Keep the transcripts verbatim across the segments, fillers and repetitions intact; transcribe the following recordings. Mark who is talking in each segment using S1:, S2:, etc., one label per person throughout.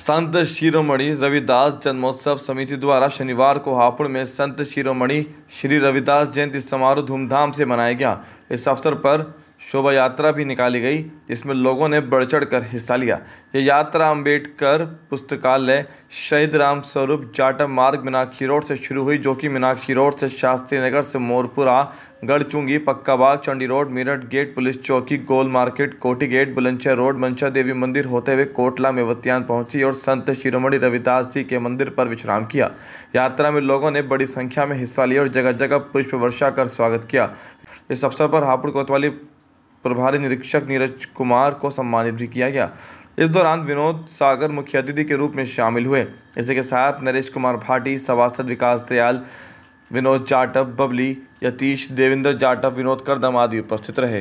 S1: संत शिरोमणि रविदास जन्मोत्सव समिति द्वारा शनिवार को हापुड़ में संत शिरोमणि श्री रविदास जयंती समारोह धूमधाम से मनाया गया। इस अवसर पर शोभा यात्रा भी निकाली गई, जिसमें लोगों ने बढ़ चढ़ कर हिस्सा लिया। यह यात्रा अंबेडकर पुस्तकालय, शहीद राम स्वरूप जाटव मार्ग, मीनाक्षी रोड से शुरू हुई, जो कि मीनाक्षी रोड से शास्त्री नगर से Morpura, Garhchungi, Pakka Bagh, Chandi road, Meerut gate, police चौकी, Gol market, Kothi gate, Bulandshahr road, Mansa Devi Mandir होते हुए कोटला मेवतियान पहुंची और संत शिरोमणि रविदास जी के मंदिर पर विश्राम किया। यात्रा में लोगों ने बड़ी संख्या में हिस्सा लिया और जगह जगह पुष्प वर्षा कर स्वागत किया। इस अवसर पर हापुड़ कोतवाली प्रभारी निरीक्षक नीरज कुमार को सम्मानित भी किया गया। इस दौरान विनोद सागर मुख्य अतिथि के रूप में शामिल हुए। इसी के साथ नरेश कुमार भाटी, सभासद विकास दयाल, विनोद जाटव, बबली, यतीश, देवेंद्र जाटव, विनोद करदम आदि उपस्थित रहे।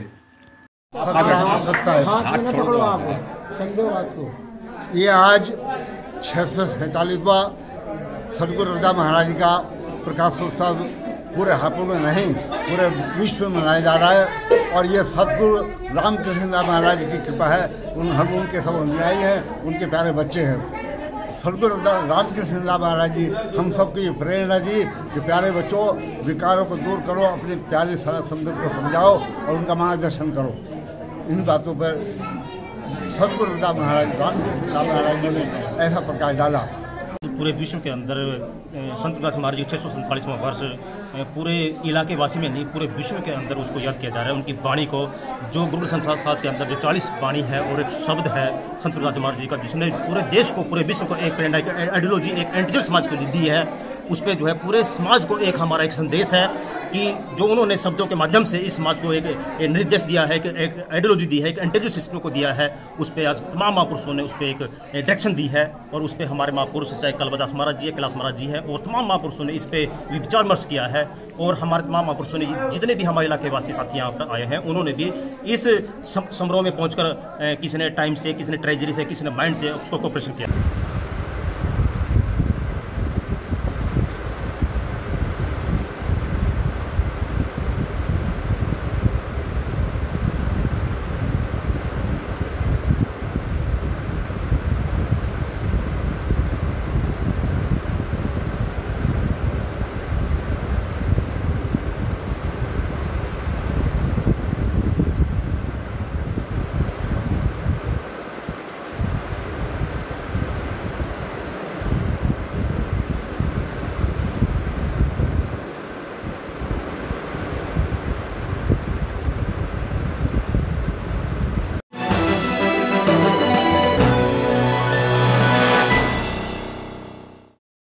S2: ये आज छह सौ सैतालीसवां सदगुरु रविदास महाराज जी का प्रकाशोत्सव पूरे हापुड़ में नहीं पूरे विश्व में मनाया जा रहा है। और ये सदगुरु रामकृष्ण दास महाराज की कृपा है। उन हम उनके सब अनुयायी हैं, उनके प्यारे बच्चे हैं। सदगुरु रामकृष्ण दास महाराज जी हम सबकी प्रेरणा जी कि प्यारे बच्चों, विकारों को दूर करो, अपने प्यारे संगत को समझाओ और उनका मार्गदर्शन करो। इन बातों पर सदगुरु दास महाराज रामकृष्ण दास महाराज ने ऐसा प्रकाश डाला।
S3: पूरे विश्व के अंदर संत रविदास महाराज जी छः सौ सैंतालीसवां वर्ष पूरे इलाके वासी में नहीं पूरे विश्व के अंदर उसको याद किया जा रहा है। उनकी वाणी को, जो गुरु संस्था के अंदर जो चालीस वाणी है और एक शब्द है संत रविदास महाराज जी का, जिसने पूरे देश को, पूरे विश्व को एक प्रेरणा, एक आइडियोलॉजी, एक एंटीजल समाज को दी है। उस पर जो है पूरे समाज को एक हमारा एक संदेश है कि जो उन्होंने शब्दों के माध्यम से इस समाज को एक, एक निर्देश दिया है, कि एक आइडियोलॉजी दी है, एक एंटीजल सिस्टम को दिया है। उस पर आज तमाम महापुरुषों ने उस पर एक डायरेक्शन दी है और उस पर हमारे महापुरुष चाहे कलवदास महाराज जी है, कैलाश महाराज जी है और तमाम महापुरुषों ने इस पर विचार विमर्श किया है। और हमारे तमाम महापुरुषों ने, जितने भी हमारे इलाके वासी साथी यहाँ पर आए हैं, उन्होंने भी इस समारोह में पहुँच कर किसी ने टाइम से, किसी ने ट्रेजरी से, किसी ने माइंड से उसको कोऑपरेशन किया।